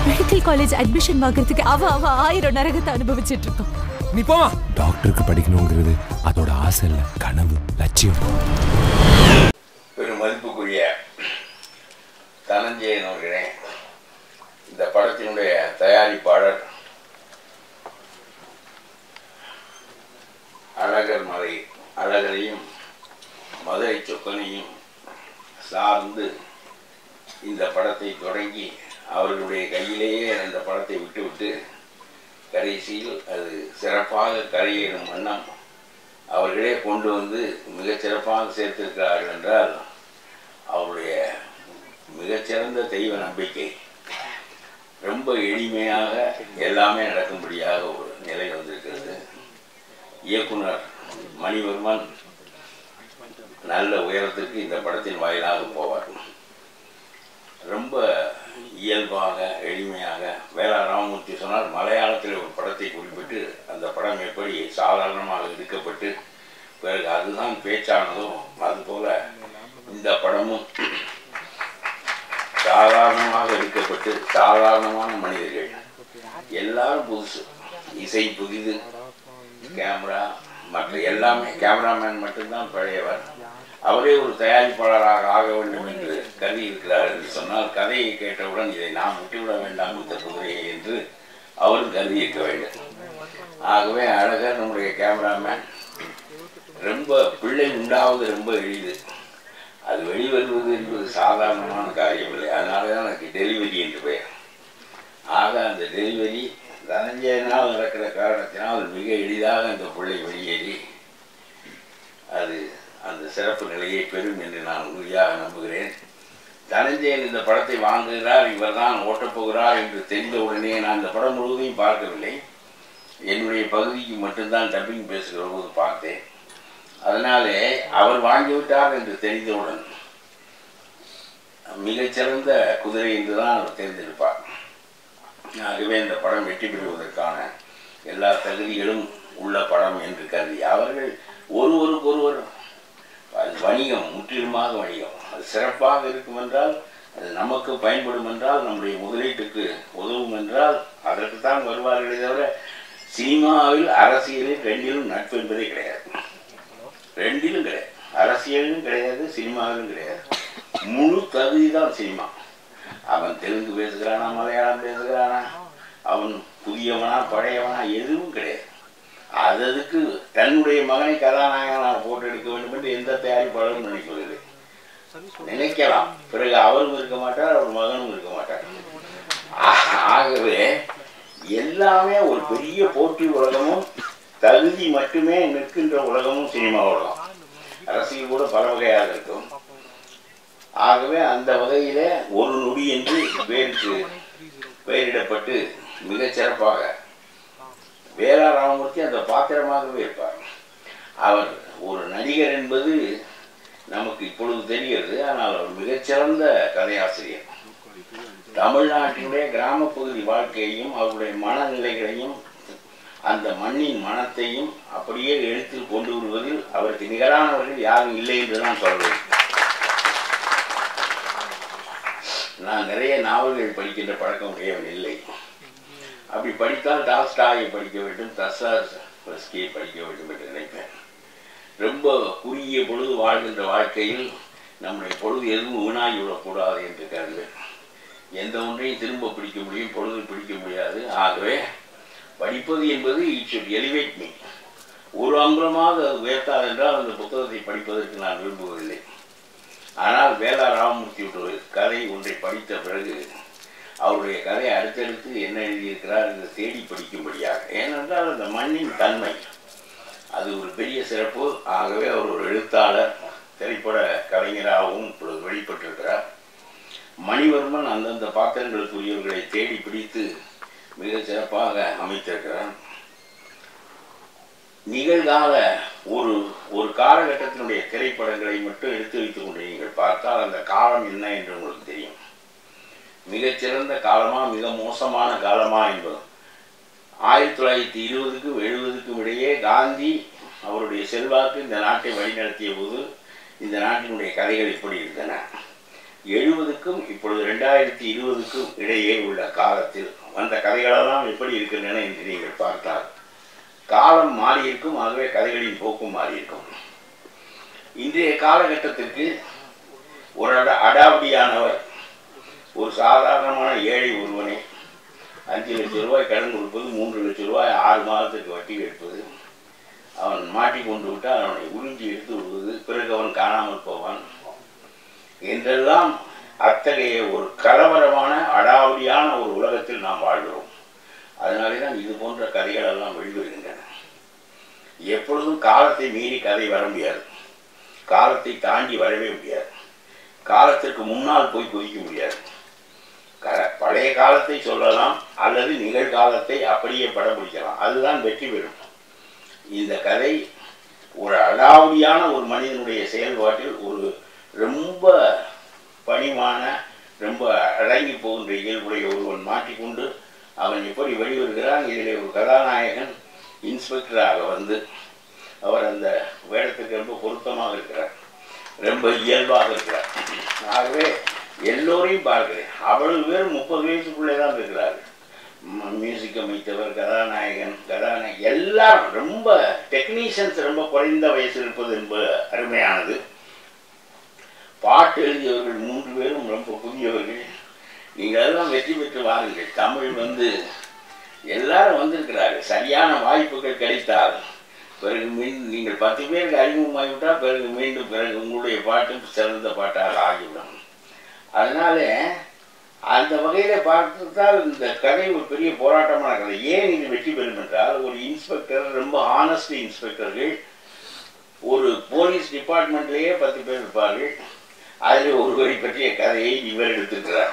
Medical college admission வாங்குறதுக்கு அவ 1000 நரகத்தை அனுபவிச்சிட்டு இருக்கோம். நீ போமா. டாக்டருக்கு படிக்கணுங்கிறது அதோட ஆசை இல்ல, கனவு, லட்சியம். பெரும் மதிப்புக்குரிய தனஞ்சயன் அவர்களே, இந்த படத்தினுடைய தயாரிப்பாளர் அழகரையும் மதுரை சொக்கனையும் சார்ந்து இந்த படத்தை தொடங்கி அவர்களுடைய கையிலேயே அந்த படத்தை விட்டுவிட்டு கடைசியில் அது சிறப்பாக கரையேறும் வண்ணம் அவர்களே கொண்டு வந்து மிகச்சிறப்பாக சேர்த்திருக்கிறார்கள் என்றால் அவருடைய மிகச்சிறந்த தெய்வ நம்பிக்கை. ரொம்ப எளிமையாக எல்லாமே நடக்கும்படியாக ஒரு நிலை வந்திருக்கிறது. இயக்குனர் மணிவர்மன் நல்ல உயரத்திற்கு இந்த படத்தின் வாயிலாக போவார். ரொம்ப இயல்பாக எளிமையாக வேளா ராமமூர்த்தி சொன்னார், மலையாளத்தில் ஒரு படத்தை குறிப்பிட்டு அந்த படம் எப்படி சாதாரணமாக எடுக்கப்பட்டு பிறகு அதுதான் பேச்சானதோ அதுபோல இந்த படமும் சாதாரணமாக எடுக்கப்பட்டு சாதாரணமான மனிதர்கள் எல்லாரும் புதுசு, இசை புதிது, கேமரா மற்ற எல்லாமே, கேமராமேன் மட்டும்தான் பழையவர். அவரே ஒரு தயாரிப்பாளராக ஆக வேண்டும் என்று கருதி இருக்கிறார் என்று சொன்னால் கதையை கேட்டவுடன் இதை நாம் விட்டுவிட வேண்டாம் இந்த குதிரையை என்று அவரும் கருதி இருக்க வேண்டும். ஆகவே அழகர் நம்முடைய கேமராமேன். ரொம்ப பிள்ளை உண்டாவது ரொம்ப எளிது, அது வெளிவருவது என்பது சாதாரணமான காரியம் இல்லை. அதனால தான் எனக்கு டெலிவரி என்று பெயர். ஆக அந்த டெலிவரி தனஞ்சயனால் நடக்கிற காரணத்தினால் மிக எளிதாக அந்த பிள்ளை வெளியேறி அது அந்த சிறப்பு நிலையை பெறும் என்று நான் உறுதியாக நம்புகிறேன். தனஞ்சயன் இந்த படத்தை வாங்குகிறார், இவர் தான் ஓட்டப்போகிறார் என்று தெரிந்தவுடனே நான் இந்த படம் முழுவதையும் பார்க்கவில்லை, என்னுடைய பகுதிக்கு மட்டும்தான் டப்பிங் பேசுகிற போது பார்த்தேன். அதனாலே அவர் வாங்கிவிட்டார் என்று தெரிந்தவுடன் மிகச்சிறந்த குதிரை என்றுதான் அவர் தேர்ந்தெடுப்பார். ஆகவே இந்த படம் வெற்றி பெறுவதற்கான எல்லா தகுதிகளும் உள்ள படம் என்று கருதி அவர்கள் ஒருவருக்கொருவர், அது வணிகம், முற்றிலுமாக வணிகம். அது சிறப்பாக இருக்கும் என்றால், அது நமக்கு பயன்படும் என்றால், நம்முடைய முதலீட்டுக்கு உதவும் என்றால் அதற்குத்தான் வருவார்களே தவிர சினிமாவில் அரசியலில் ரெண்டிலும் நட்பு என்பதே கிடையாது. ரெண்டிலும் கிடையாது, அரசியலும் கிடையாது, சினிமாவிலும் கிடையாது. முழு தகுதி தான் சினிமா. அவன் தெலுங்கு பேசுகிறானா, மலையாளம் பேசுகிறானா, அவன் புதியவனா பழையவனா எதுவும் கிடையாது. அதுக்கு தன்னுடைய மகனை கதாநாயகனாக போட்டு எடுக்க வேண்டும் என்று எந்த தயாரிப்பாளரும் நினைப்பதில்லை. நினைக்கலாம், பிறகு அவரும் இருக்க மாட்டார், அவர் மகனும் இருக்க மாட்டார். ஆகவே எல்லாமே ஒரு பெரிய போட்டி உலகமும் தகுதி மட்டுமே நிற்கின்ற உலகமும் சினிமா உலகம். அரசியல் கூட பல வகையாக இருக்கும். ஆகவே அந்த வகையில ஒரு நொடி என்று பெயரிடப்பட்டு மிகச்சிறப்பாக வேளா ராமமூர்த்தி அந்த பாத்திரமாகவே இருப்பார். அவர் ஒரு நடிகர் என்பது நமக்கு இப்பொழுது தெரிகிறது. ஆனால் அவர் மிகச்சிறந்த கதையாசிரியர். தமிழ்நாட்டினுடைய கிராமப்பகுதி வாழ்க்கையையும் அவருடைய மனநிலைகளையும் அந்த மண்ணின் மனத்தையும் அப்படியே எழுத்தில் கொண்டு வருவதில் அவருக்கு நிகரானவர்கள் யாரும் இல்லை என்று நான் சொல்வேன். நான் நிறைய நாவல்கள் படிக்கின்ற பழக்கம் உடையவன் இல்லை. அப்படி படித்தால் டால்ஸ்டாயை படிக்க வேண்டும், தஸ்தாயெவ்ஸ்கியை படிக்க வேண்டும் என்று நினைப்பேன். ரொம்ப குறுகிய பொழுது வாழ்கின்ற வாழ்க்கையில் நம்முடைய பொழுது எதுவும் வீணாகிவிடக்கூடாது என்று கருதுவேன். எந்த ஒன்றையும் திரும்ப பிடிக்க முடியும், பொழுது பிடிக்க முடியாது. ஆகவே படிப்பது என்பது இட் ஷுட் எலிவேட் மீ. ஒரு அங்குலமாக அது உயர்த்தாது என்றால் அந்த புத்தகத்தை படிப்பதற்கு நான் விரும்புவதில்லை. ஆனால் வேளா ராமமூர்த்தியுடைய கதை ஒன்றை படித்த பிறகு அவருடைய கதை அடுத்தடுத்து என்ன எழுதியிருக்கிறார் என்று தேடி படிக்கும்படியாக, ஏனென்றால் அந்த மண்ணின் தன்மை அது ஒரு பெரிய சிறப்பு. ஆகவே அவர் ஒரு எழுத்தாளர், திரைப்பட கலைஞராகவும் இப்பொழுது வெளிப்பட்டிருக்கிறார். மணிவர்மன் அந்தந்த பாத்திரங்களுக்குரியவர்களை தேடி பிடித்து மிக சிறப்பாக அமைத்திருக்கிறார். நிகழ்கால ஒரு காலகட்டத்தினுடைய திரைப்படங்களை மட்டும் எடுத்து வைத்துக் கொண்டு நீங்கள் பார்த்தால் அந்த காலம் என்ன என்று உங்களுக்கு தெரியும். மிகச்சிறந்த காலமா மிக மோசமான காலமா என்பது 1920க்கும் 70க்கும் இடையே காந்தி அவருடைய செல்வாக்கு இந்த நாட்டை வழிநடத்திய போது இந்த நாட்டினுடைய கதைகள் இப்படி இருந்தன. 70க்கும் இப்பொழுது 2020க்கும் இடையே உள்ள காலத்தில் வந்த கதைகளெல்லாம் எப்படி இருக்கின்றன என்று நீங்கள் பார்த்தால் காலம் மாறியிருக்கும். ஆகவே கதைகளின் போக்கும் மாறியிருக்கும். இன்றைய காலகட்டத்திற்கு ஒரு அடாவடியானவர் ஒரு சாதாரணமான ஏழை ஒருவனை 5 லட்சம் ரூபாய் கடன் கொடுப்பது, 3 லட்சம் ரூபாய் 6 மாதத்துக்கு வட்டி எடுப்பது, அவன் மாட்டிக்கொண்டு விட்டால் அவனை உறிஞ்சி எடுத்து விடுவது, பிறகு அவன் காணாமல் போவான் என்றெல்லாம் அத்தகைய ஒரு கலவரமான அடாவடியான ஒரு உலகத்தில் நாம் வாழ்கிறோம். அதனாலே தான் இது போன்ற கதைகள் எல்லாம் வெளிவருகின்றன. எப்பொழுதும் காலத்தை மீறி கதை வர முடியாது, காலத்தை தாண்டி வரவே முடியாது, காலத்திற்கு முன்னால் போய் குதிக்க முடியாது. பழைய காலத்தை சொல்லலாம் அல்லது நிகழ்காலத்தை அப்படியே படம் பிடிக்கலாம், அதுதான் வெற்றி பெறும். இந்த கதை ஒரு அடாவடியான ஒரு மனிதனுடைய செயல்பாட்டில் ஒரு ரொம்ப பணிவான ரொம்ப அடங்கி போகின்ற இயல்புடைய ஒருவன் மாட்டிக்கொண்டு அவன் எப்படி வெளிவருகிறான். இதில் ஒரு கதாநாயகன் இன்ஸ்பெக்டராக வந்து அவர் அந்த வேடத்துக்கு ரொம்ப பொருத்தமாக இருக்கிறார், ரொம்ப இயல்பாக இருக்கிறார். ஆகவே எல்லோரையும் பார்க்கிறேன். அவ்வளவு பேர் 30 வயசுக்குள்ளே தான் இருக்கிறார்கள். மியூசிக் அமைத்தவர், கதாநாயகன், எல்லாரும் ரொம்ப டெக்னீஷியன்ஸ் ரொம்ப குறைந்த வயசு இருப்பது என்பது அருமையானது. பாட்டு எழுதியவர்கள் 3 பேரும் ரொம்ப புதியவர்கள். நீங்கள் அதெல்லாம் வெற்றி பெற்று வாருங்கள். தமிழ் வந்து எல்லாரும் வந்திருக்கிறார்கள். சரியான வாய்ப்புகள் கிடைத்தால் பிறகு மீண்டும் நீங்கள் 10 பேருக்கு அறிமுகமாகிவிட்டால் பிறகு உங்களுடைய பாட்டும் சிறந்த பாட்டாக ஆகிவிடும். அதனால அந்த வகையில் பார்த்தால் இந்த கதை ஒரு பெரிய போராட்டமான கதை. ஏன் இது வெற்றி பெறும் என்றால், ஒரு இன்ஸ்பெக்டர், ரொம்ப ஆனஸ்ட் இன்ஸ்பெக்டர்கள், ஒரு போலீஸ் டிபார்ட்மெண்ட்லேயே 10 பேர் இருப்பார்கள். அதில் ஒருவரை பற்றிய கதையை இவர் எடுத்திருக்கிறார்.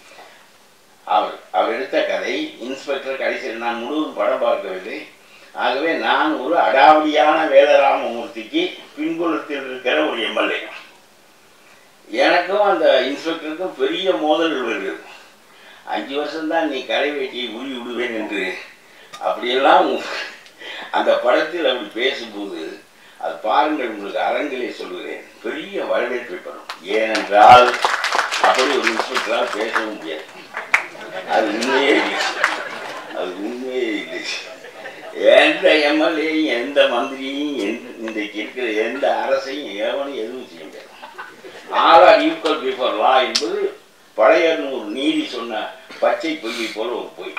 அவர் எடுத்த கதை இன்ஸ்பெக்டர் கடைசியில் நான் முழுவதும் படம் பார்க்கவில்லை. ஆகவே நான் ஒரு அடாவடியான வேலராமமூர்த்திக்கு பின்புலத்தில் இருக்கிற ஒரு எம்எல்ஏ. எனக்கும் அந்த இன்ஸ்பெக்டருக்கும் பெரிய மோதல் வருகிறது. 5 வருஷம்தான் நீ கரை வேட்டியை உரி விடுவேன் என்று அப்படியெல்லாம் அந்த படத்தில் அப்படி பேசும்போது அது பாருங்கள், உங்களுக்கு அரங்கிலே சொல்கிறேன், பெரிய வரவேற்பை பெறும். ஏனென்றால் அப்படி ஒரு இன்ஸ்பெக்டரால் பேசவும் முடியாது. அது உண்மையே இல்லை, அது உண்மையே இல்லை. எந்த எம்எல்ஏயும் எந்த மந்திரியும் இன்றைக்கு இருக்கிற எந்த அரசையும் எவனையும் எதுவும் செய்ய முடியாது. All are equal before law என்பது பழைய ஒரு நீதி சொன்ன பச்சை பொய்யை போல ஒரு பொய்.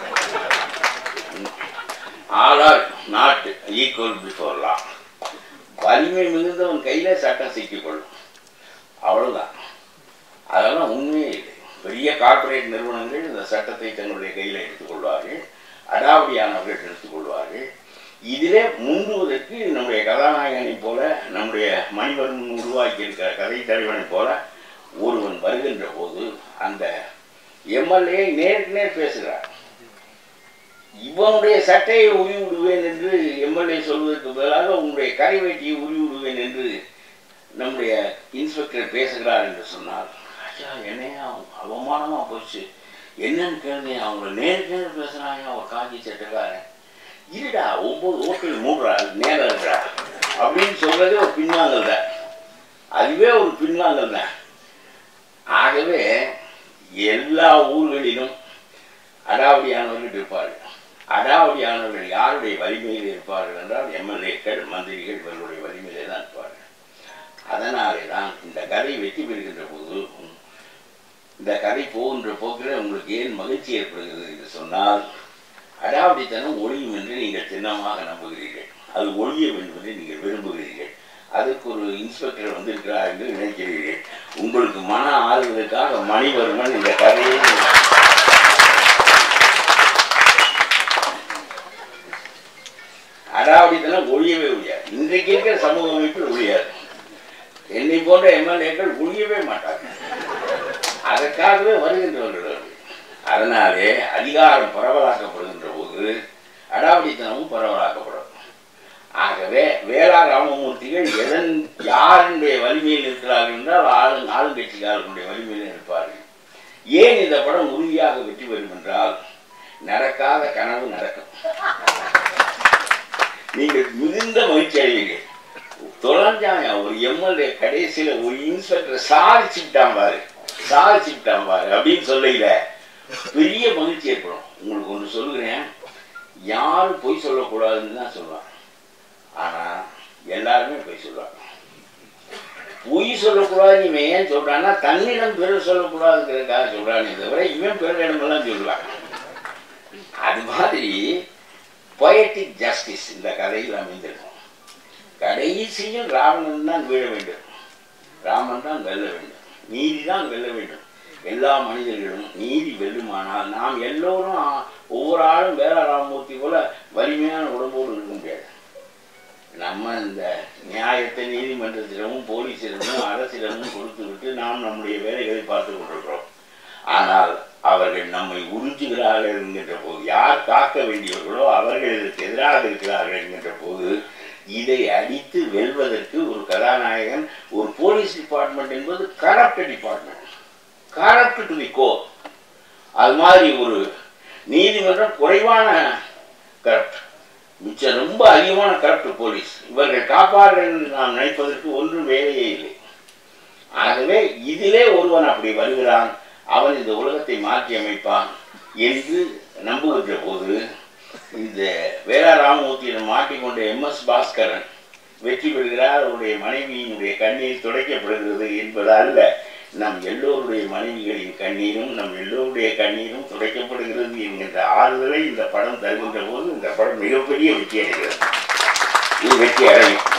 All are not equal before law. வலிமை மிகுந்தவன் கையில் சட்டம் சிக்கிக்கொள்ளும், அவ்வளவுதான். அதெல்லாம் உண்மையே இல்லை. பெரிய கார்ப்பரேட் நிறுவனங்கள் இந்த சட்டத்தை தன்னுடைய கையில் எடுத்துக்கொள்வார்கள், அடாவடியானவர்கள் எடுத்துக்கொள்வார்கள். இதிலே முந்துவதற்கு நம்முடைய கதாநாயகனை போல, நம்முடைய மணிவர்மன் உருவாக்கி இருக்கிற கதை தலைவனை போல ஒருவன் வருகின்ற போது அந்த எம்எல்ஏ நேருக்கு நேர் பேசுகிறார். இவனுடைய சட்டையை உரி விடுவேன் என்று எம்எல்ஏ சொல்வதற்கு பதிலாக உன்னுடைய கரை வேட்டியை உரி விடுவேன் என்று நம்முடைய இன்ஸ்பெக்டர் பேசுகிறார் என்று சொன்னார். என்னையா அவமானமாக போச்சு, என்னன்னு கேள்வி, அவங்கள நேருக்கு நேர் பேசுகிறாங்க. அவர் காக்கி சட்டக்காரன், இருடா 9 ஓட்டில் மூடுறா, நேரம் இருக்கிறா அப்படின்னு சொல்றதே ஒரு பின்வாங்கல் தான். அதுவே ஒரு பின்வாங்கல் தான். ஆகவே எல்லா ஊர்களிலும் அடாவடியானவர்கள் இருப்பார்கள். அடாவடியானவர்கள் யாருடைய வலிமையில் இருப்பார்கள் என்றால் எம்எல்ஏக்கள், மந்திரிகள், இவர்களுடைய வலிமையிலே தான் இருப்பார்கள். அதனாலே தான் இந்த கதை வெற்றி பெறுகின்ற போது, இந்த கதை போகின்ற போக்கில் உங்களுக்கு ஏன் மகிழ்ச்சி ஏற்படுகிறது என்று சொன்னால், அடாவடித்தனம் ஒழியும் என்று நீங்கள் சின்னமாக நம்புகிறீர்கள், அது ஒழிய வேண்டும் என்று நீங்கள் விரும்புகிறீர்கள். அதுக்கு ஒரு இன்ஸ்பெக்டர் வந்திருக்கிறார் என்று நினைக்கிறீர்கள். உங்களுக்கு மன ஆறுதலுக்காக மணிவர்மன் இந்த கதையை அடாவடித்தனம் ஒழியவே ஒழியாது. இன்றைக்கு இருக்கிற சமூக அமைப்பில் ஒழியாது. என்னை போன்ற எம்எல்ஏக்கள் ஒழியவே மாட்டார்கள். அதற்காகவே வருகின்றவர்கள். அதனாலே அதிகாரம் பரவலாக்கப்படுகின்ற போது அடாவடித்தனமும் பரவலாக்கப்படும். ஆகவே வேளா ராமமூர்த்திகள் யாருடைய வலிமையில் இருக்கிறார்கள் என்றால் ஆளுங்கட்சிக்காரர்களுடைய வலிமையில் இருப்பார்கள். ஏன் இந்த படம் உறுதியாக வெற்றி பெறும் என்றால், நடக்காத கனவு நடக்கும். நீங்கள் மிகுந்த மகிழ்ச்சி அடைவீர்கள். தொலைஞ்சாங்க ஒரு எம்எல்ஏ கடைசியில் ஒரு இன்ஸ்பெக்டர் சாதிச்சுட்டான் பாரு, சாதிச்சுட்டான் பாரு அப்படின்னு சொல்லையில பெரிய மகிழ்ச்சி ஏற்படும். உங்களுக்கு ஒன்று சொல்லுகிறேன், யாரும் பொய் சொல்லக்கூடாதுன்னு தான் சொல்லுவாங்க. ஆனால் எல்லாருமே பொய் சொல்லுவாங்க. பொய் சொல்லக்கூடாதுன்னு இவன் ஏன் சொல்கிறான்னா தன்னிடம் பிறர் சொல்லக்கூடாதுங்கிறதுக்காக சொல்கிறானே தவிர இவன் பிறரிடமெல்லாம் சொல்லுவாங்க. அது மாதிரி பொயட்டிக் ஜஸ்டிஸ் இந்த கதையில் அமைந்திருக்கும். கடைசியில் ராவணன் தான் வீழ வேண்டும், ராமன் தான் வெல்ல வேண்டும், நீதி தான் வெல்ல வேண்டும். எல்லா மனிதர்களும் நீதி வெல்லுமானால் நாம் எல்லோரும் ஒவ்வொரு ஆளும் வேற ராமமூர்த்தி போல வலிமையான உடம்போடு இருக்க முடியாது. நம்ம இந்த நியாயத்தை நீதிமன்றத்திடமும் போலீசிடமும் அரசிடமும் கொடுத்து விட்டு நாம் நம்முடைய வேலைகளை பார்த்து கொண்டிருக்கிறோம். ஆனால் அவர்கள் நம்மை உறிஞ்சுகிறார்கள் என்கின்ற போது, யார் காக்க வேண்டியவர்களோ அவர்கள் இதற்கு எதிராக இருக்கிறார்கள் என்கின்ற போது, இதை அடித்து வெல்வதற்கு ஒரு கதாநாயகன், ஒரு போலீஸ் டிபார்ட்மெண்ட் என்பது corrupt department, corrupt to the core. அது மாதிரி ஒரு நீதிமன்றம் குறைவான கரப்ட், மிச்சம் ரொம்ப அதிகமான கரப்ட் போலீஸ். இவர்கள் காப்பார்கள் என்று நாம் நினைப்பதற்கு ஒன்றும் வேலையே இல்லை. ஆகவே இதிலே ஒருவன் அப்படி வருகிறான், அவன் இந்த உலகத்தை மாற்றி அமைப்பான் என்று நம்புகின்ற போது, இந்த வேளா ராமமூர்த்தியிடம் மாட்டிக்கொண்ட எம்எஸ் பாஸ்கரன் வெற்றி பெறுகிறார். அவருடைய மனைவியினுடைய கண்ணீர் துடைக்கப்படுகிறது என்பது அல்ல, நம் எல்லோருடைய மனைவிகளின் கண்ணீரும் நம் எல்லோருடைய கண்ணீரும் துடைக்கப்படுகிறது என்கின்ற ஆறுதலை இந்த படம் தருகின்ற போது இந்த படம் மிகப்பெரிய வெற்றி அடைகிறது. இது வெற்றி அடையும்.